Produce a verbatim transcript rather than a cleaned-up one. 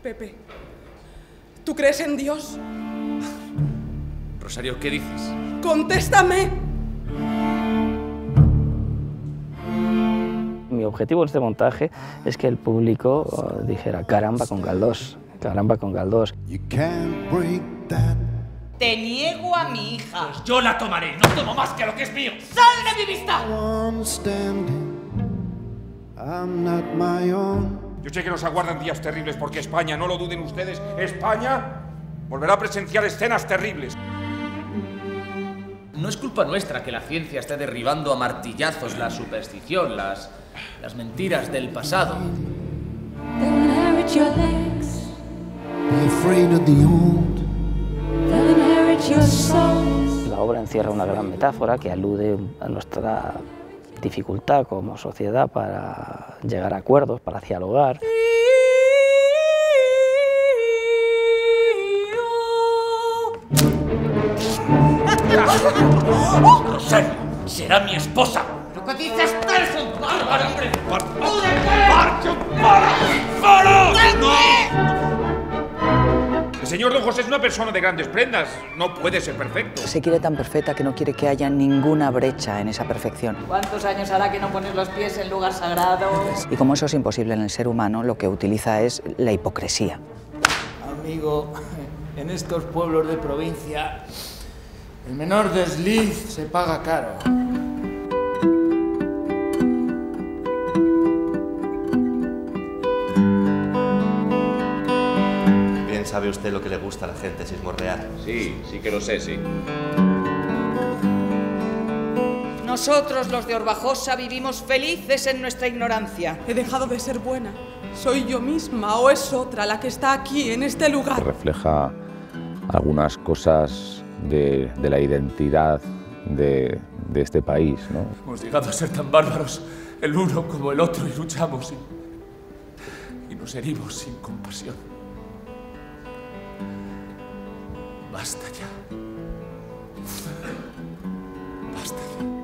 Pepe, ¿tú crees en Dios? Rosario, ¿qué dices? ¡Contéstame! Mi objetivo en este montaje es que el público dijera caramba con Galdós, caramba con Galdós. Te niego a mi hija. Pues yo la tomaré, no tomo más que lo que es mío. ¡Sal de mi vista! Yo sé que nos aguardan días terribles porque España, no lo duden ustedes, España volverá a presenciar escenas terribles. No es culpa nuestra que la ciencia esté derribando a martillazos la superstición, las, las mentiras del pasado. La obra encierra una gran metáfora que alude a nuestra dificultad como sociedad para llegar a acuerdos, para dialogar. Rosario, será mi esposa. Lo que dices tú eres un bárbaro, hombre. ¡Marcha! ¡Para! ¡No! El señor Don José es una persona de grandes prendas. No puede ser perfecto. Se quiere tan perfecta que no quiere que haya ninguna brecha en esa perfección. ¿Cuántos años hará que no pones los pies en lugar sagrado? Y como eso es imposible en el ser humano, lo que utiliza es la hipocresía. Amigo, en estos pueblos de provincia, el menor desliz se paga caro. Bien sabe usted lo que le gusta a la gente, Sismorreal. Sí, sí que lo sé, sí. Nosotros, los de Orbajosa, vivimos felices en nuestra ignorancia. He dejado de ser buena. ¿Soy yo misma o es otra la que está aquí, en este lugar? Refleja algunas cosas de, de la identidad de, de este país, ¿no? Hemos llegado a ser tan bárbaros el uno como el otro y luchamos y, y nos herimos sin compasión. Basta ya. Basta ya.